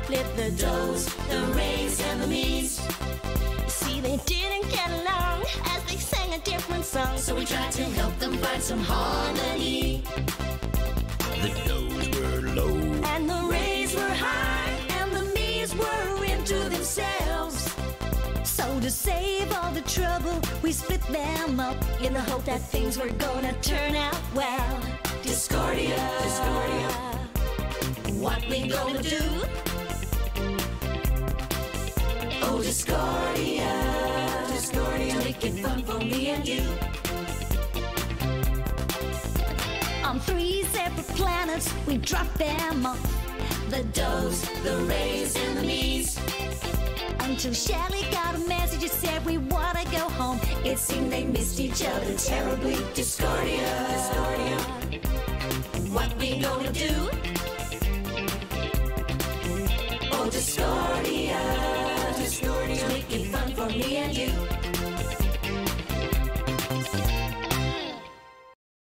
split the Dohs, the Reys, and the Me's. See, they didn't get along as they sang a different song, so we tried to help them find some harmony. The Dohs were low and the Reys were high, and the Me's were into themselves. So to save all the trouble, we split them up in the hope that things were gonna turn out well. Discordia, Discordia, what we gonna do? Oh, Discordia, Discordia, making fun for me and you. On 3 separate planets, we dropped them off. The Dohs, the Reys, and the Me's. Until Shelly got a message that said we wanna go home. It seemed they missed each other terribly. Discordia, Discordia, what we gonna do? Oh, Discordia.